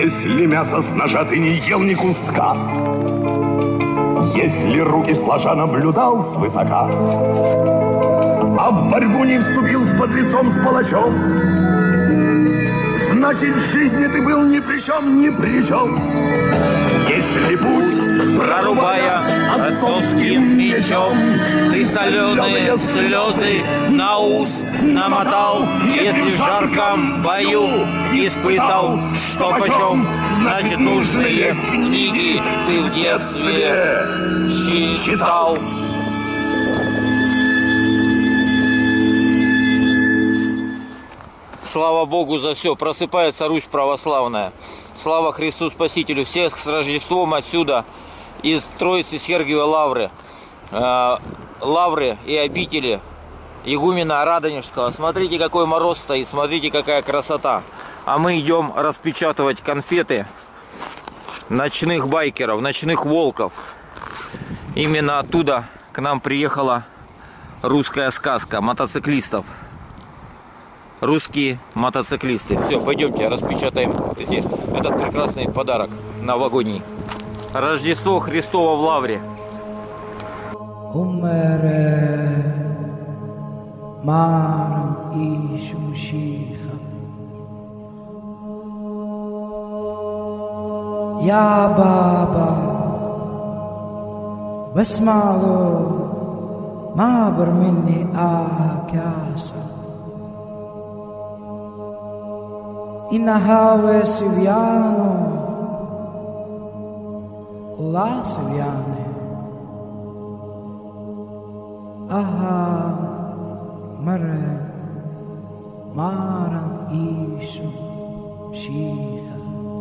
Если мясо с ножа ты не ел ни куска, если руки сложа наблюдал свысока, а в борьбу не вступил с подлецом, с палачом, значит, в жизни ты был ни при чем, ни при чем. Если путь, прорубая отцовским мечом, ты соленые слезы на ус намотал, если в жарком бою испытал, что почем, значит, нужные книги ты в детстве читал. Слава Богу за все. Просыпается Русь православная. Слава Христу Спасителю. Всех с Рождеством отсюда, из Троицы Сергиевой Лавры. Лавры и обители игумена Радонежского. Смотрите, какой мороз стоит. Смотрите, какая красота. А мы идем распечатывать конфеты ночных байкеров, ночных волков. Именно оттуда к нам приехала русская сказка мотоциклистов. Русские мотоциклисты. Все, пойдемте, распечатаем этот прекрасный подарок новогодний. Рождество Христово в Лавре. Я баба васмалу мабр минни акяса. Inahave Siviano, La Siviane, Aha, Mare, Maran Isu, Shitha.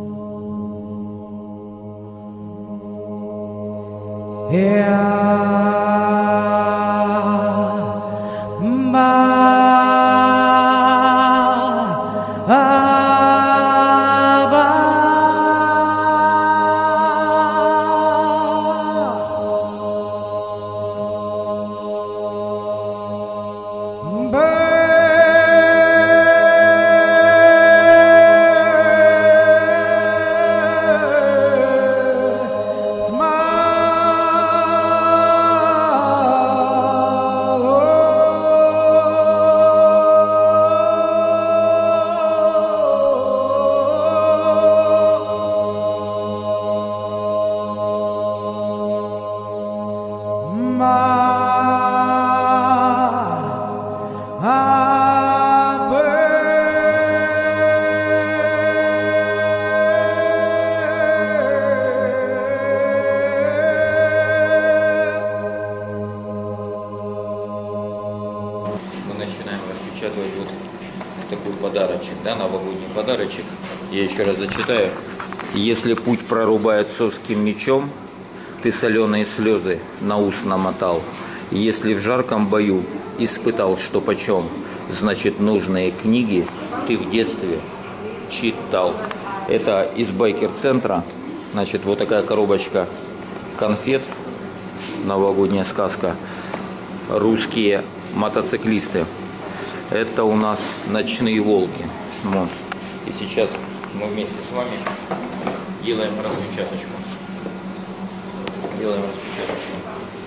Вот такой подарочек, да, новогодний подарочек. Я еще раз зачитаю. Если путь прорубает отцовским мечом, ты соленые слезы на ус намотал. Если в жарком бою испытал, что почем, значит, нужные книги ты в детстве читал. Это из байкер-центра. Значит, вот такая коробочка конфет. Новогодняя сказка. Русские мотоциклисты. Это у нас ночные волки. Вот. И сейчас мы вместе с вами делаем распечаточку. Делаем распечаточку.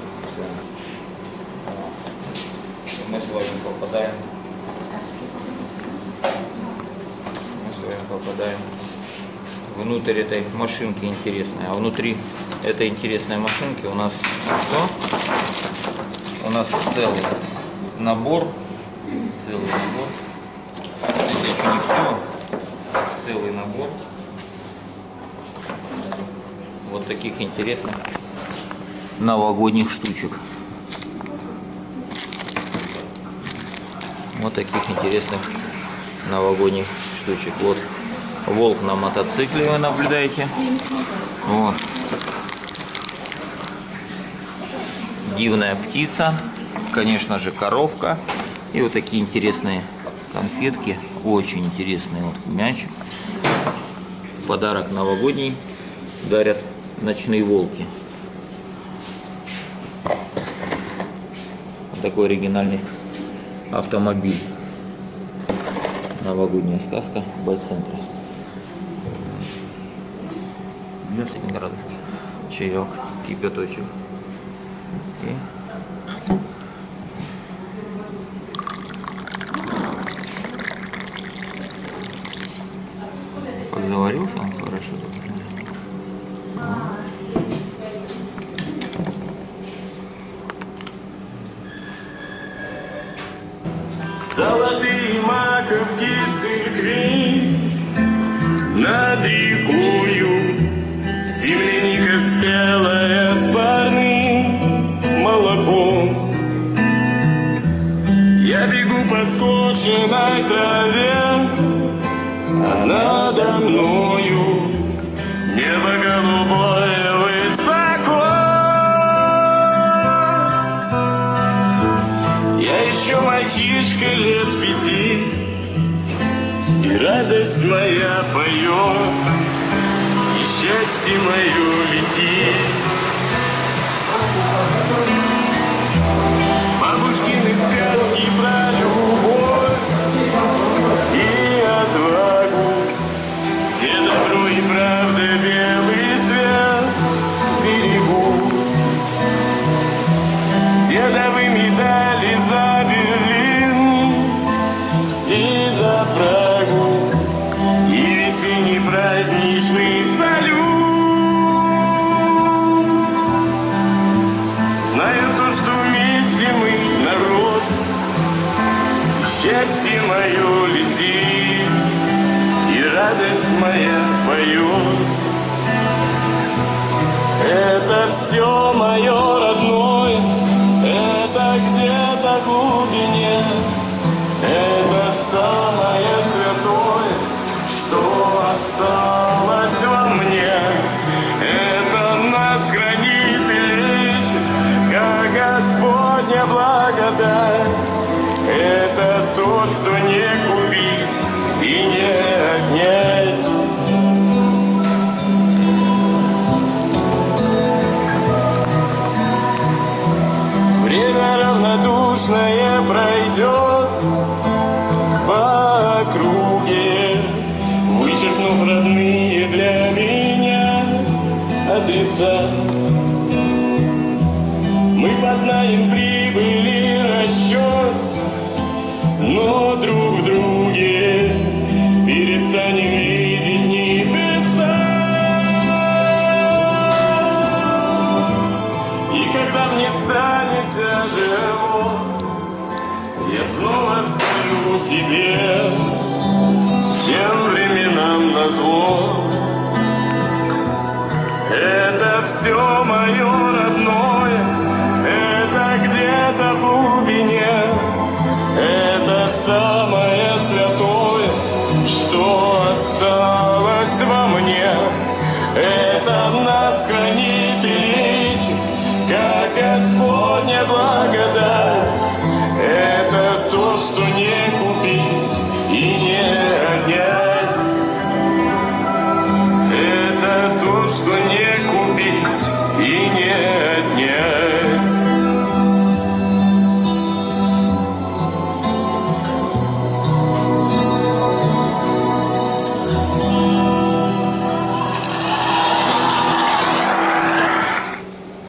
И мы с вами попадаем. Внутрь этой машинки интересной. А внутри этой интересной машинки у нас что? У нас целый набор. Целый набор. Здесь еще не все. Целый набор. Вот таких интересных новогодних штучек. Вот таких интересных новогодних штучек. Вот волк на мотоцикле вы наблюдаете. Вот. Дивная птица. Конечно же, коровка. И вот такие интересные конфетки. Очень интересный вот мячик. Подарок новогодний дарят ночные волки. Вот такой оригинальный автомобиль. Новогодняя сказка в байцентре. 7 градусов. Чаек, кипяточек. И... Как заварился, он хорошо заварился. Золотые маковки церкви над рекою, земляника спелая с парным молоком. Я бегу по скошенной траве, а надо мною небо голубое высоко. Я еще мальчишка лет 5, и радость моя поет, и счастье мое летит. Бабушкины сказки про любовь и отвагу, где добро и правда белый свет берегу, дедовы медали за Берлин и за Прагу, и весенний праздничный салют. Знаю то, что вместе мы народ, счастье мое летит, и радость моя поет. Это все мое родное, это где-то в глубине, это самое святое, что осталось во мне. Это нас хранит и лечит, как Господня благодать. Это то, что не купить и не отнять. Время равнодушное пройдет по округе, вычеркнув родные для меня адреса. Мы познаем прибыль и расчет, но друг в друге перестанем видеть небеса. И когда мне станет тяжело, я снова скажу себе, всем временам назло. Это все мое родное, это где-то в глубине, это самое святое, что осталось во мне. Это